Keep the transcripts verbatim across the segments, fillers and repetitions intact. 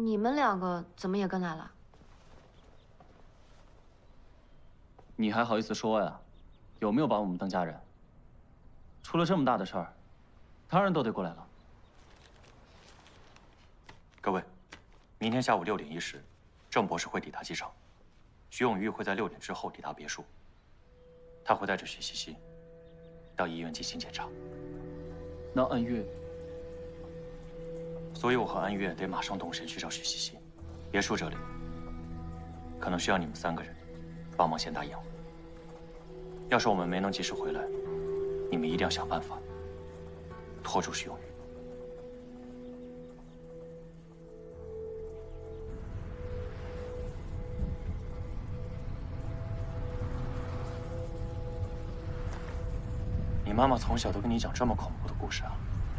你们两个怎么也跟来了？ 你还好意思说呀？有没有把我们当家人？出了这么大的事儿，当然都得过来了。 各位，明天下午六点一十，郑博士会抵达机场，徐永玉会在六点之后抵达别墅。他会带着许西西到医院进行检查。 那安月， 所以我和安月得马上动身去找许西西。别墅这里可能需要你们三个人帮忙先答应。要是我们没能及时回来，你们一定要想办法拖住徐永玉。你妈妈从小都跟你讲这么恐怖的故事啊？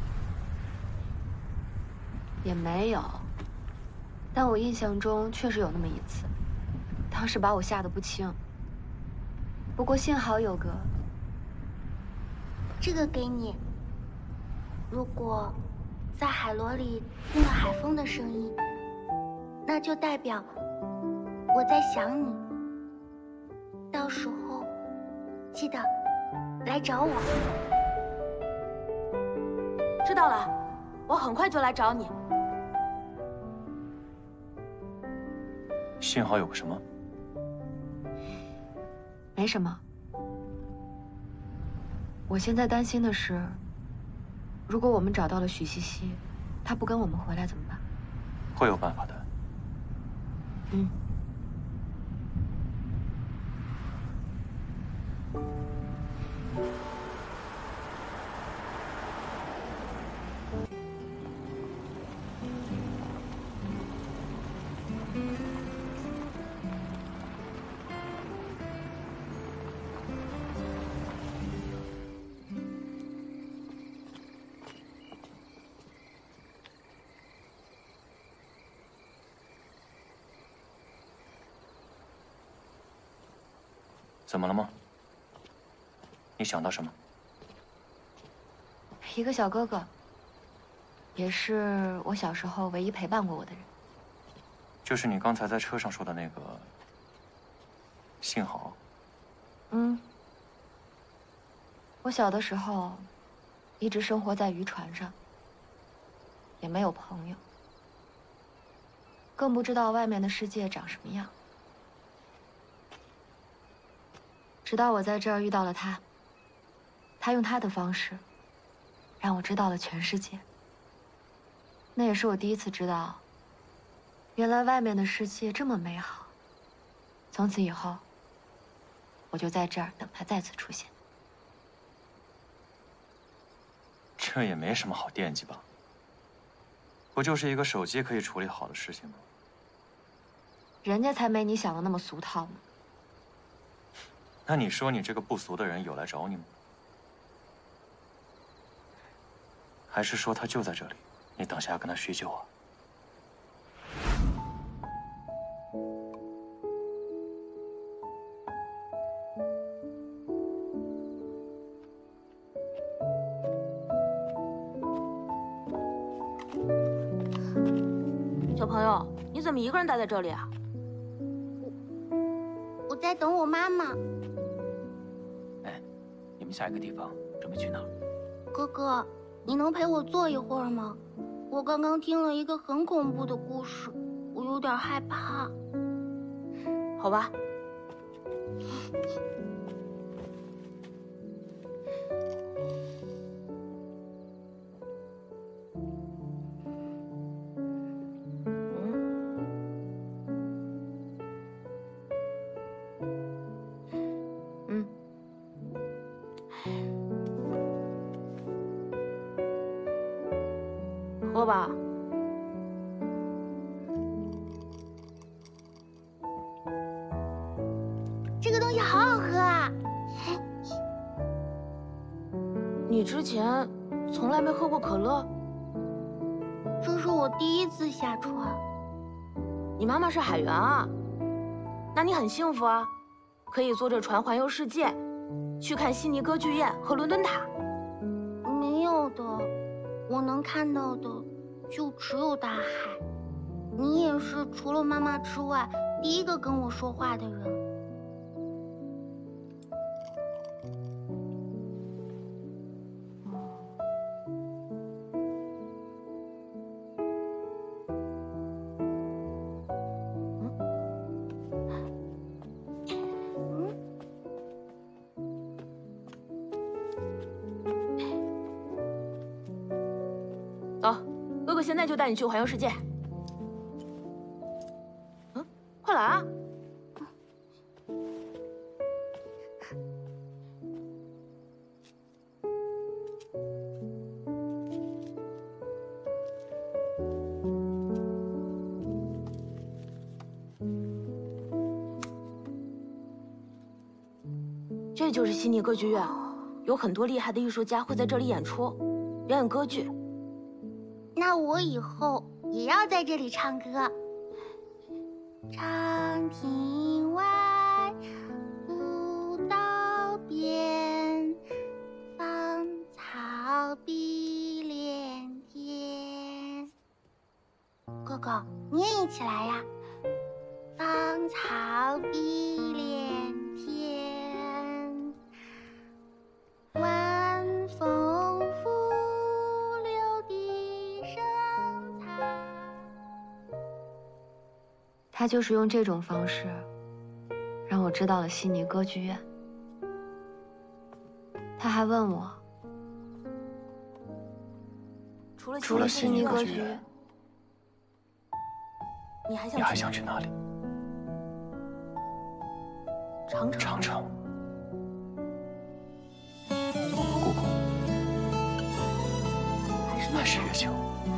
也没有，但我印象中确实有那么一次，当时把我吓得不轻。不过幸好有个， 这个给你。如果在海螺里听到海风的声音，那就代表我在想你。到时候记得来找我。 知道了，我很快就来找你。 幸好有个什么？ 没什么。我现在担心的是，如果我们找到了许西西，她不跟我们回来怎么办？ 会有办法的。 嗯。 怎么了吗？你想到什么？ 一个小哥哥，也是我小时候唯一陪伴过我的人。 就是你刚才在车上说的那个幸好。 嗯。我小的时候，一直生活在渔船上，也没有朋友，更不知道外面的世界长什么样。直到我在这儿遇到了他，他用他的方式，让我知道了全世界。那也是我第一次知道，原来外面的世界这么美好。从此以后，我就在这儿等他再次出现。 这也没什么好惦记吧？不就是一个手机可以处理好的事情吗？ 人家才没你想的那么俗套呢。 那你说你这个不俗的人有来找你吗？还是说他就在这里，你等下要跟他叙旧啊？ 小朋友，你怎么一个人待在这里啊？ 我我在等我妈妈。 哎，你们下一个地方准备去哪儿？ 哥哥，你能陪我坐一会儿吗？我刚刚听了一个很恐怖的故事，我有点害怕。 好吧。喝吧。 这个东西好好喝啊！ 你之前从来没喝过可乐？ 这是我第一次下船。 你妈妈是海员啊？那你很幸福啊，可以坐着船环游世界，去看悉尼歌剧院和伦敦塔。 没有的，我能看到的就只有大海。 你也是除了妈妈之外第一个跟我说话的人。 走，哥哥现在就带你去环游世界。嗯，快来啊！这就是悉尼歌剧院，有很多厉害的艺术家会在这里演出，表演歌剧。 那我以后也要在这里唱歌。长亭外，古道边，芳草碧连天。哥哥，你也一起来呀！芳草碧连天，晚风拂柳笛声残。 他就是用这种方式，让我知道了悉尼歌剧院。他还问我， 除了除了悉尼歌剧院， 你还想你还想去哪里？ 长城。 长城。故宫。 还是还是月球？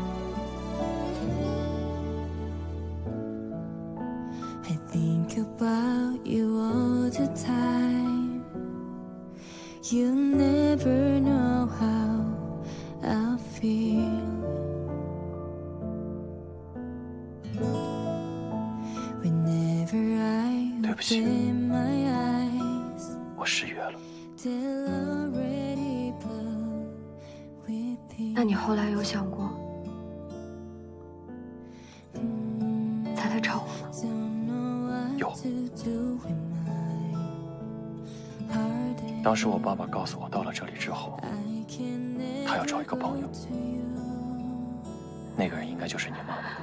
I think about you all the time. You never know how I feel. Whenever I 对不起， open my eyes, 我失约了。 they'll already blow with 那你后来有想过，他在找我吗？ 有。当时我爸爸告诉我，到了这里之后，他要找一个朋友，那个人应该就是你妈妈。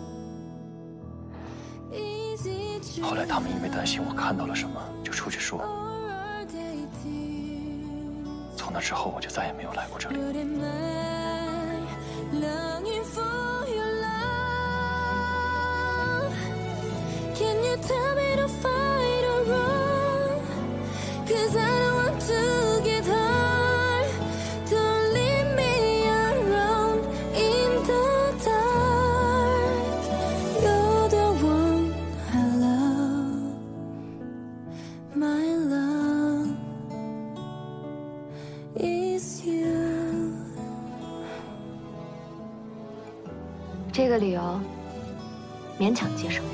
后来他们因为担心我看到了什么，就出去说。从那之后，我就再也没有来过这里。 Tell me to fight or run, 'cause I don't want to get hurt. Don't leave me alone in the dark. You're the one I love, my love is you. 这个理由勉强接受。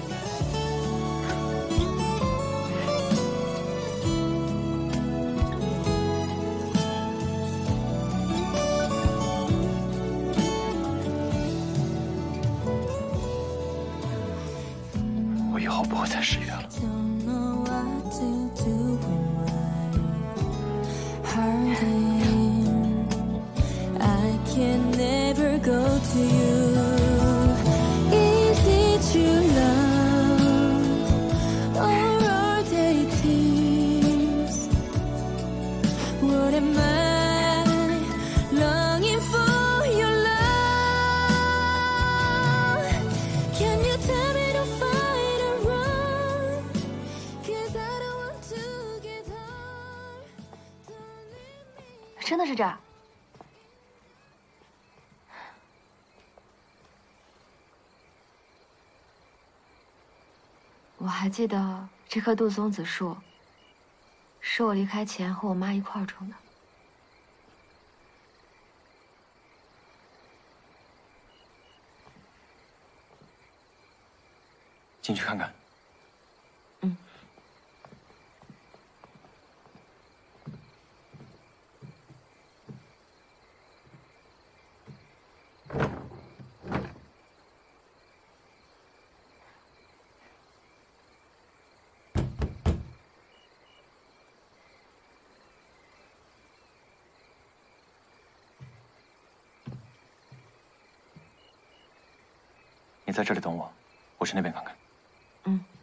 我以后不会再失约了。 Don't know what to do with my heart in. I can never go to you. Is it your love or are they tears? What am I longing for your love? Can you tell me to fight or run? 'Cause I don't want to get hurt. Don't leave me. 真的是这儿。我还记得这棵杜松子树，是我离开前和我妈一块儿种的。 进去看看。 嗯。 你在这里等我，我去那边看看。 嗯。